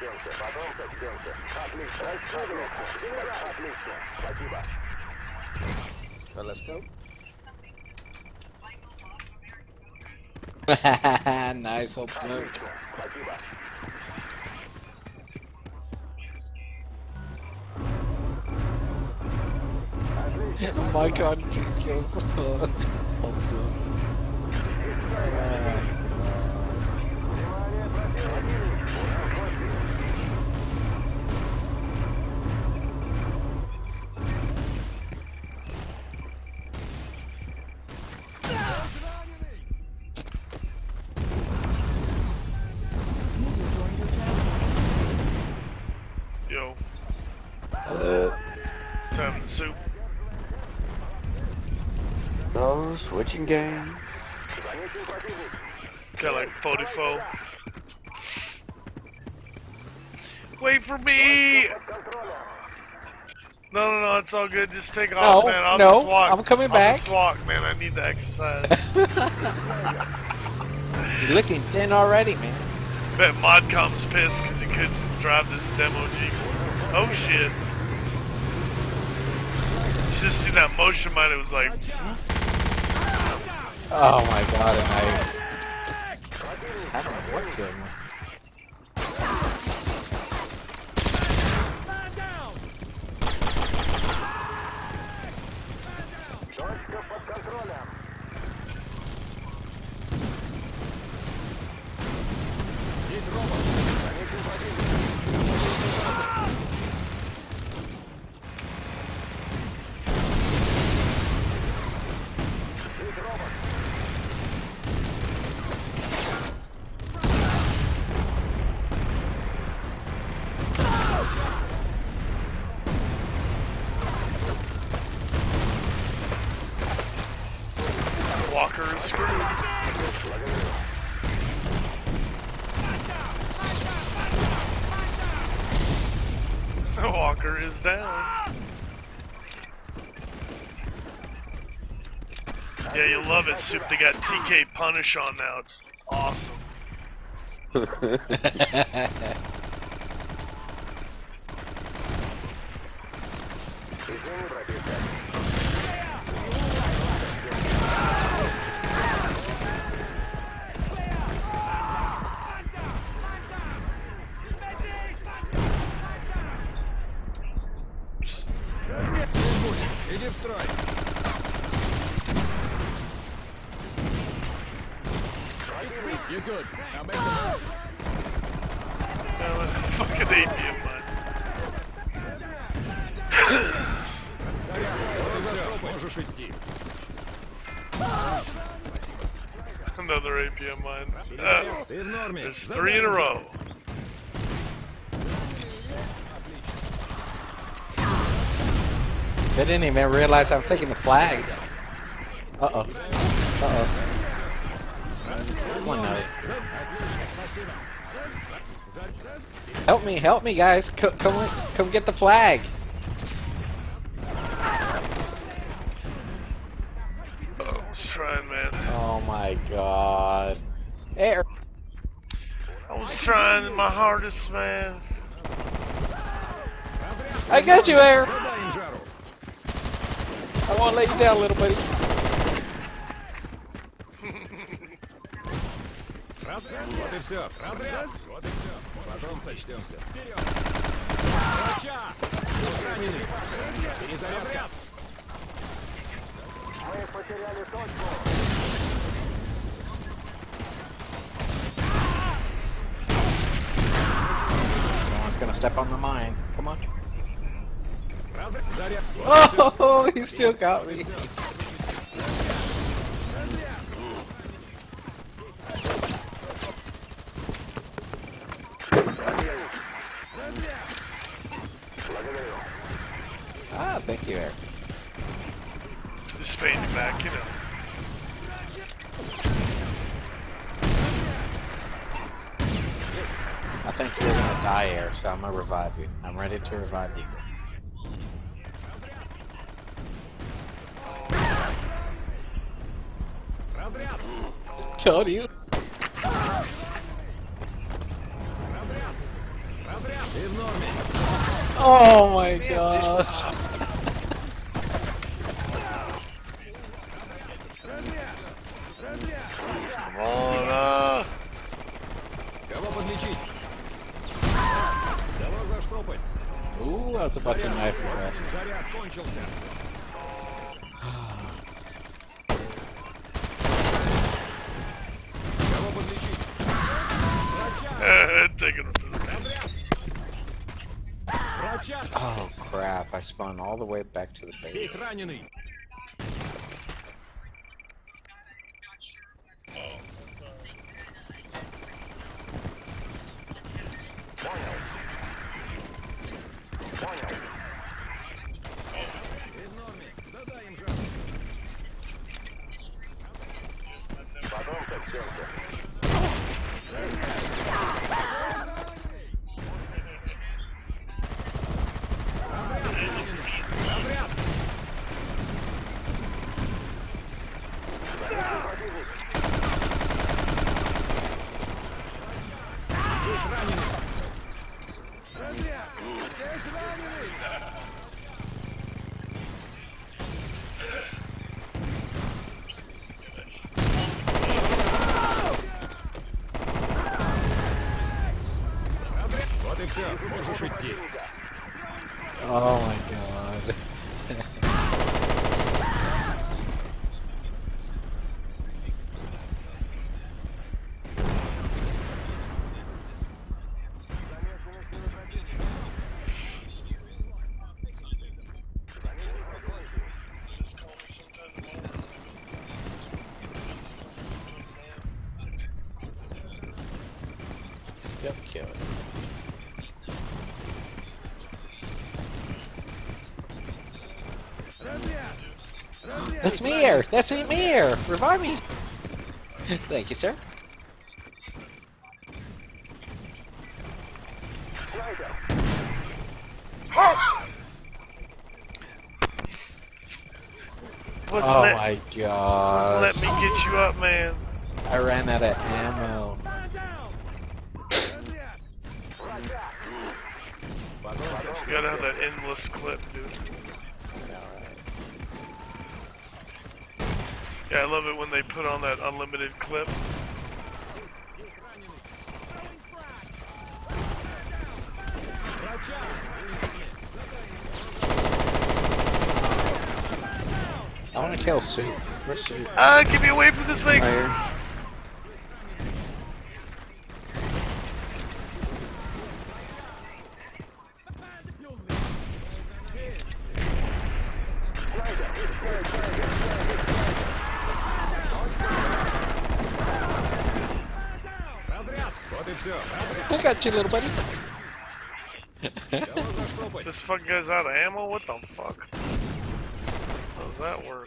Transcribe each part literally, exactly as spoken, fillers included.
So let's go. Nice old smoke. Mike on two kills. Old smoke. Uh, Yo. Uh, Time to soup. oh, switching games. Got like forty-four. Wait for me! No, no, no, it's all good. Just take off, No, man. I'll no, just walk. I'm coming I'll back. just walk, man. I need to exercise. You're looking thin already, man. Bet Modcom's pissed because he couldn't drive this demo Jeep. Oh shit. You should see that motion mine. It was like. Oh my god, and I... I don't know what killed me. Walker is screwed. Walker is down. Yeah, you love it, Soup. They got T K Punish on now. It's awesome. Иди в строй. You're good. Now make the move. Fucking A P M mines. Можешь идти. Another A P M mine. Uh, Ты в норме. there's three in a row. They didn't even realize I'm taking the flag. Uh-oh. Uh-oh. One knows. Help me, help me, guys. C come, come get the flag. Oh, I was trying, man. Oh my god. Air. I was trying my hardest, man. I got you, Air. I won't let you down, little buddy. Вот и все. Разряд. Вот и все. Потом сочтемся. Вперед. Раненый. Перезарядка. Мы потеряли точку. Someone's gonna step on the mine. Come on. Заряд. Oh, he still got me. Ah, thank you, Eric. Just fading back, you know. I think you're gonna die, Eric, so I'm gonna revive you. I'm ready to revive you. Told you. Oh my gosh. Come on, uh. Кого подлечить? Давай заштопать. Ooh, I was about to knife you that. Заряд кончился. Кого подлечить? Taking him to the Врача! Oh crap, I spun all the way back to the base. Здесь раненый. В норме. Задай им жар. Потом как всё-таки. Разряд! Здесь раненый. Здесь раненый. Вот и все, можешь идти. Oh my god. Still kill it. That's me here! That's me here! Revive me! Thank you, sir. Wasn't Oh let, my wasn't god. let me get you up, man. I ran out of ammo. You gotta have that endless clip, dude. Yeah, I love it when they put on that unlimited clip. I want to kill Soup. Where's Soup? Ah, get me away from this thing! Fire. Вот и все. I got you, little buddy. Кого заштопать? This fucking guy's out of ammo? What the fuck? How does that work?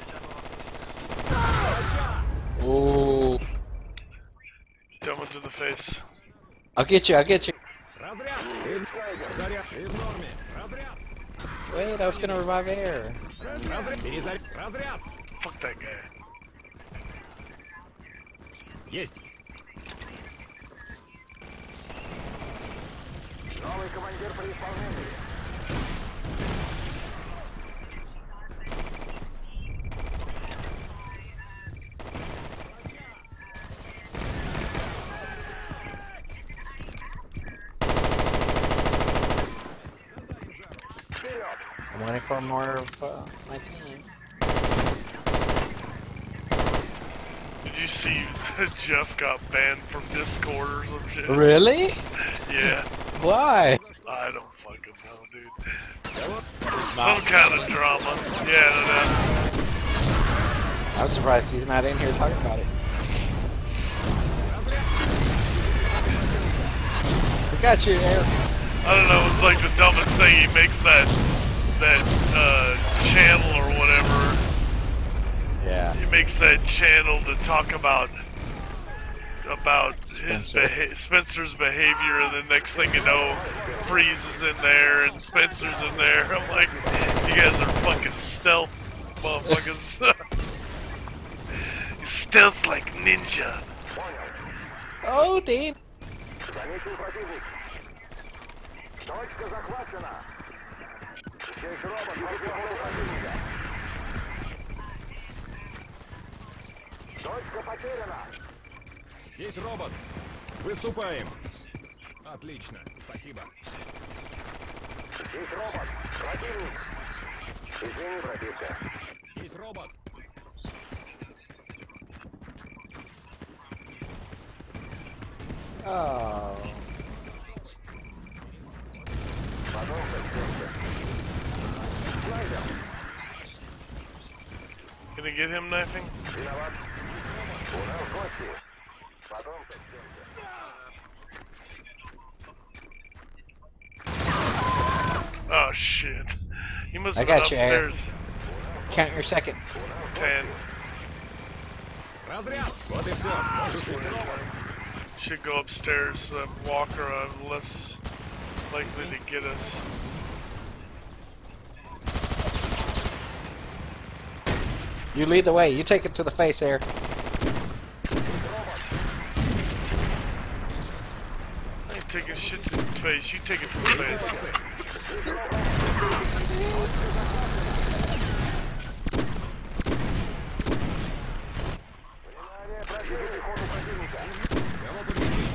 Ooh. Jump into the face. I'll get you, I'll get you. Разряд! Ты- Заряд! Ты в норме! Разряд! Wait, I was gonna revive air. Разряд! Перезаряд! Разряд! Fuck that guy. Есть! Новый командир при исполнении. I'm waiting for more of uh, my teams. Did you see that Jeff got banned from Discord or some shit? Really? Yeah. Why? I don't fucking know, dude. Some kind of drama. Yeah, no, no. I'm surprised he's not in here talking about it. We got you, Air. I don't know, it's like the dumbest thing. He makes that that uh, channel or whatever. Yeah. He makes that channel to talk about about his Spencer. beha Spencer's behavior, and the next thing you know, Freeze is in there and Spencer's in there. I'm like, you guys are fucking stealth motherfuckers. Stealth like ninja. Oh, Dean. Заметил противник. Точка захвачена. Здесь робот, поддерживай противника. Точка потеряна. Здесь робот. Выступаем. Отлично. Спасибо. Здесь робот. Противник. Извини, братишка. Здесь робот. Oh. Потом сочтёмся. Слайдер. Gonna get him knifing? Виноват. У нас гости. Потом сочтёмся. Oh shit. He must I have been got you, Aaron. upstairs. Count your second. Ten. Разряд. Вот и все. Можешь уйти. Should go upstairs so that Walker are less likely to get us. You lead the way. You take it to the face, Air. I ain't taking shit to the face. You take it to the face. Внимание, противник. Ходу противника. Кого подлечить?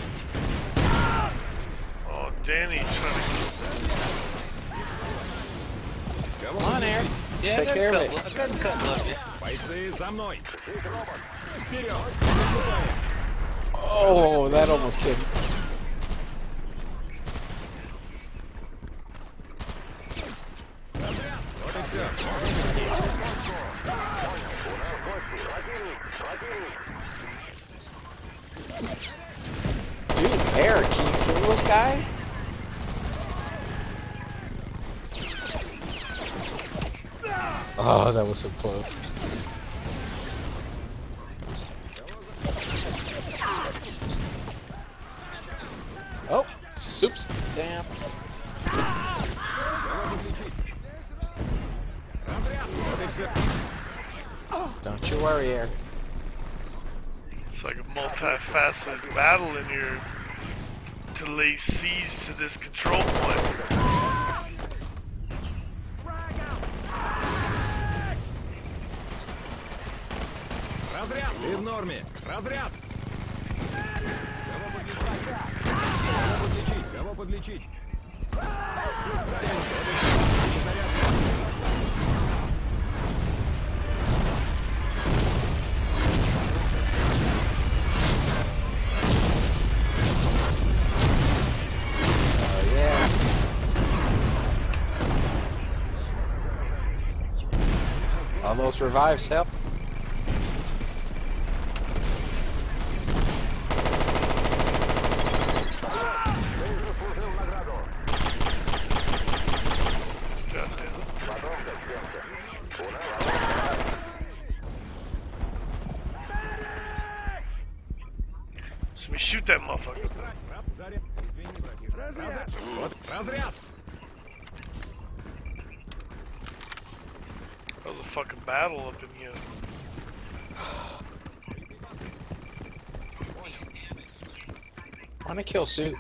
Oh, Danny trying to. Кого Come on, Air. подлечить? Yeah, Take I care got of a it. couple. I got a couple of you. Бойцы за мной. Здесь робот. Вперед. Выступаем. Oh, that almost killed me. Разряд. Вот и все. У нас гости. Противник. Противник. Dude, Air, can you kill this guy? Oh, that was so close. Oh, soup's damn. Разряд. Вот и все. Don't you worry, Air. It's like a multifaceted battle in here to lay siege to this control point. Разряд. Ты в норме. Разряд. Кого подлечить? Кого подлечить? Кого подлечить? Oh, yeah. All those revives help. Заслужил награду. Goddamn. Потом сочтёмся. У нас So we shoot that motherfucker. Заряд. Извини, братишка. Разряд. Вот. Разряд. That was a fucking battle up in here. Wanna kill Soup?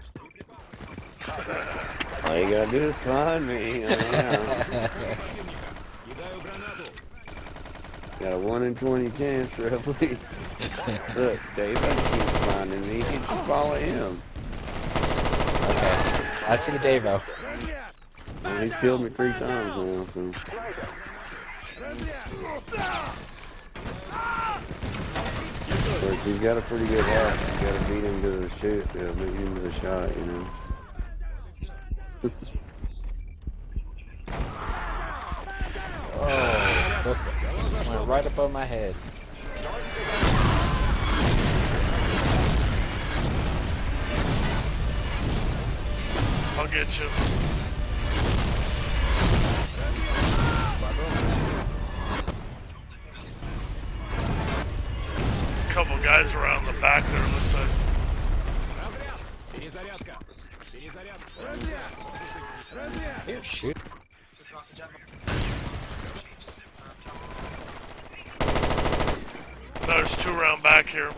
All you gotta do is find me. I am. Кидаю гранату. Got a one in twenty chance, roughly. Look, Dave, I keep finding me. You can follow him. Okay. I see Davo. Well, he's killed me three times now, so. But he's got a pretty good heart. You gotta beat him to the shoot, uh, beat him to the shot, you know. Oh, look, went right above my head. I'll get you. Couple guys around the back there, looks like. Разряд. Перезарядка. Перезарядка. Here, shoot. There's two around back here.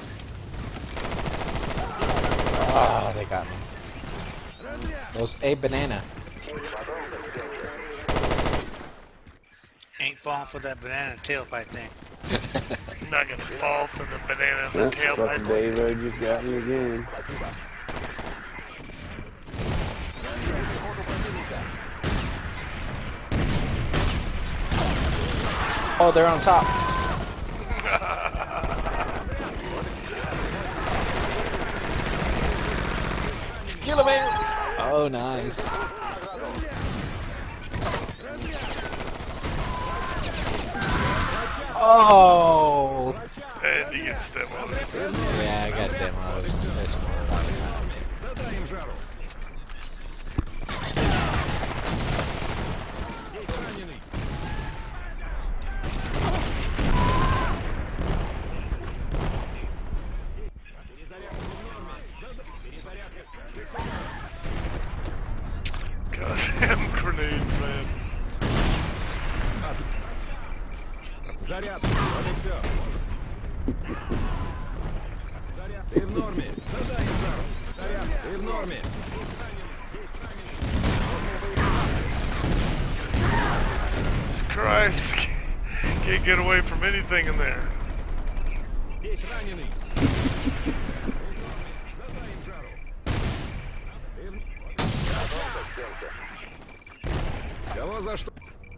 Oh, they got me. Those A banana. falling for that banana tailpipe thing. I'm not gonna fall for the banana in the That's fucking tailpipe. Dave just got me again. Oh, they're on top. Kill him, man. Oh, nice. Oh. And he gets demoed. Yeah, I got demoed. That's more. Задай им жару. Здесь раненый. Перезарядка в норме. Зада- Перезарядка. Goddamn grenades, man. Заряд. Вот и все. Заряд. Ты в норме. Задай им жару. Заряд. Ты в норме. Jesus Christ. Can't get away from anything in there. Здесь раненый. Задай им жару. Ты в- Кого за что?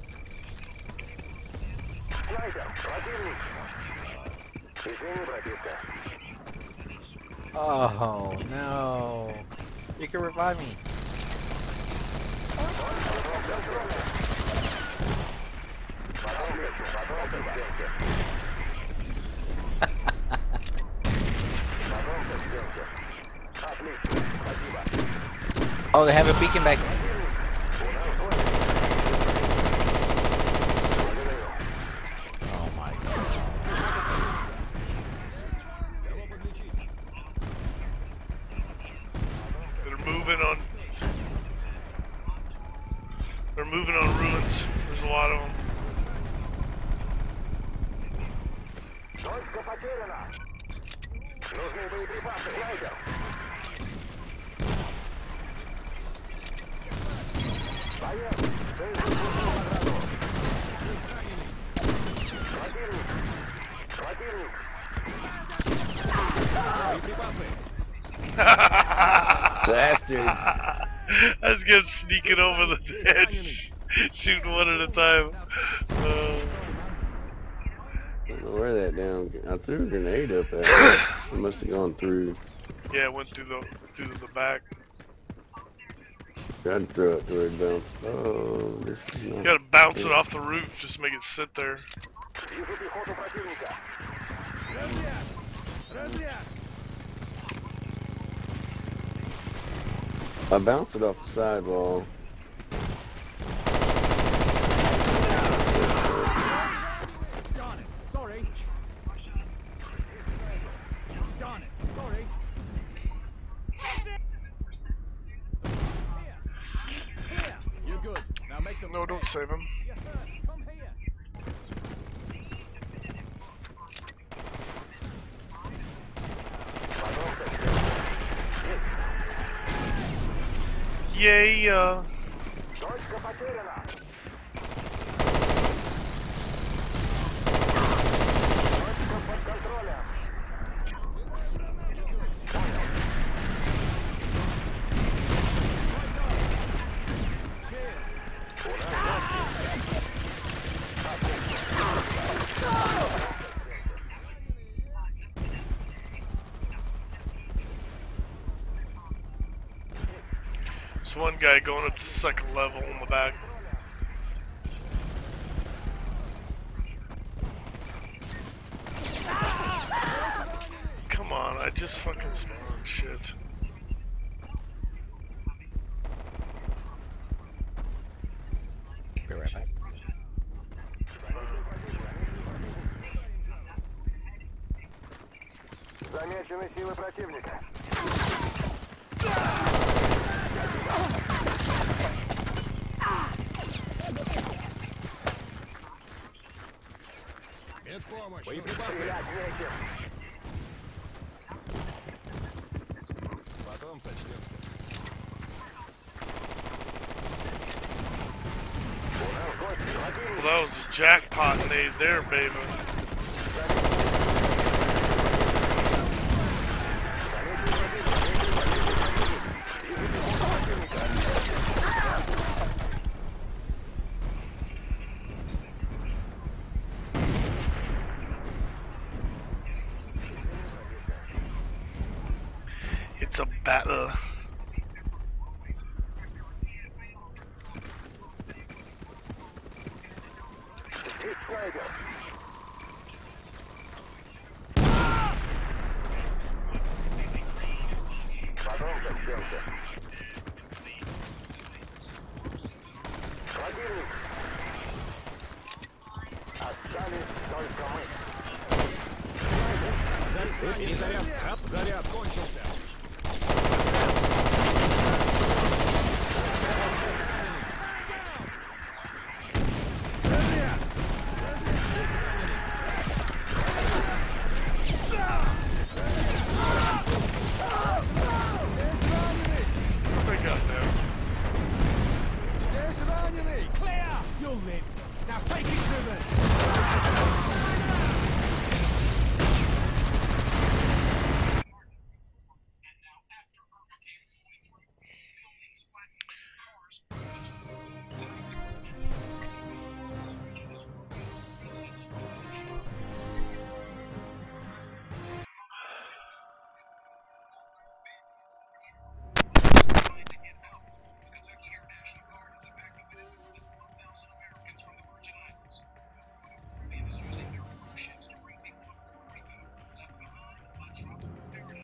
Снайпер, противник. Извини, братишка. Oh, no. You can revive me. Потом лечу, потом к стенке. Потом к стенке. Отлично, спасибо. Oh, they have a beacon back. Oh my god. They're moving on. They're moving on ruins. There's a lot of them. Точка потеряна. Нужны боеприпасы, снайпер. Боец, ты заслужил награду. Противник. Противник. Bastard. I was getting sneaking over the edge, shooting one at a time. Uh, I don't know where that down. I threw a grenade up at it. It must have gone through. yeah, it went through the through the back. Tried to throw it to where it bounced. Oh, this is not. You gotta bounce it off the roof, just make it sit there. Вижу пехоту противника. I bounced it off the sidewall. Darn it. Sorry. Darn it. Sorry. Here. You're good. Now make them. No, don't save him. Yes, sir. Come here. Yay! Uh, Точка потеряна. Точка под контролем. there's one guy going up to the second level in the back. Come on, I just fucking spawned shit. Be right back. Замечены силы противника. Медпомощь. Боеприпасы. Стрелять нечем. Потом сочтемся. У нас гости. Well, that was a jackpot nade there, baby. It's a battle. Подъем застенки. Противник. Остались только мы. И заряд, хап, заряд кончился.